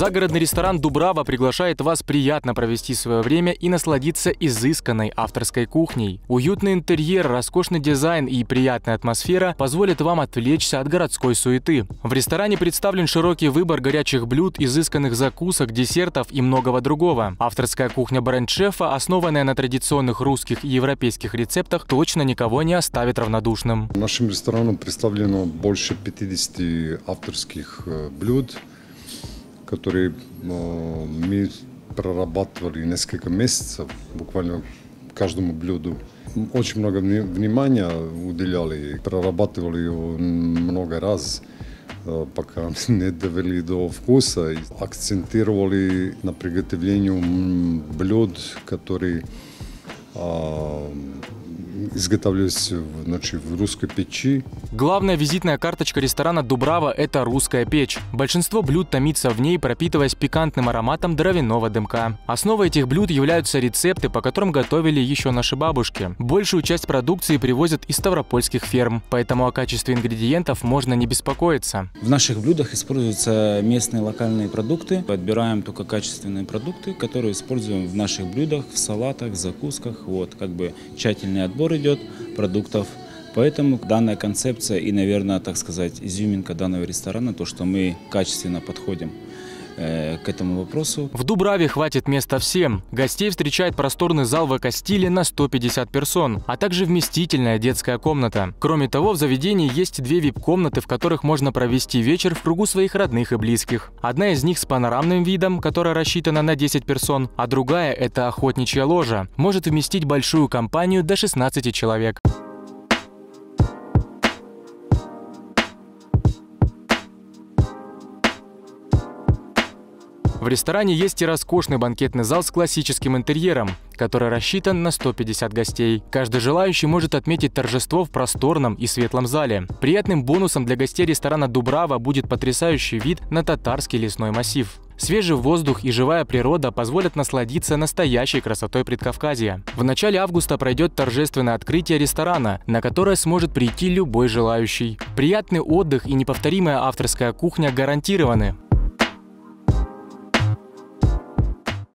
Загородный ресторан «Дубрава» приглашает вас приятно провести свое время и насладиться изысканной авторской кухней. Уютный интерьер, роскошный дизайн и приятная атмосфера позволят вам отвлечься от городской суеты. В ресторане представлен широкий выбор горячих блюд, изысканных закусок, десертов и многого другого. Авторская кухня бренд-шефа, основанная на традиционных русских и европейских рецептах, точно никого не оставит равнодушным. Нашим рестораном представлено больше 50 авторских блюд, которые мы прорабатывали несколько месяцев, буквально каждому блюду. Очень много внимания уделяли, прорабатывали его много раз, пока не довели до вкуса. Акцентировали на приготовлении блюд, которые изготавливались в русской печи. Главная визитная карточка ресторана «Дубрава» – это русская печь. Большинство блюд томится в ней, пропитываясь пикантным ароматом дровяного дымка. Основой этих блюд являются рецепты, по которым готовили еще наши бабушки. Большую часть продукции привозят из ставропольских ферм, поэтому о качестве ингредиентов можно не беспокоиться. В наших блюдах используются местные локальные продукты. Отбираем только качественные продукты, которые используем в наших блюдах, в салатах, в закусках. Тщательный отбор идет продуктов. Поэтому данная концепция и, наверное, так сказать, изюминка данного ресторана, то, что мы качественно подходим к этому вопросу. В Дубраве хватит места всем. Гостей встречает просторный зал в эко-стиле на 150 персон, а также вместительная детская комната. Кроме того, в заведении есть 2 вип-комнаты, в которых можно провести вечер в кругу своих родных и близких. Одна из них с панорамным видом, которая рассчитана на 10 персон, а другая – это охотничья ложа. Может вместить большую компанию до 16 человек. В ресторане есть и роскошный банкетный зал с классическим интерьером, который рассчитан на 150 гостей. Каждый желающий может отметить торжество в просторном и светлом зале. Приятным бонусом для гостей ресторана «Дубрава» будет потрясающий вид на татарский лесной массив. Свежий воздух и живая природа позволят насладиться настоящей красотой Предкавказья. В начале августа пройдет торжественное открытие ресторана, на которое сможет прийти любой желающий. Приятный отдых и неповторимая авторская кухня гарантированы.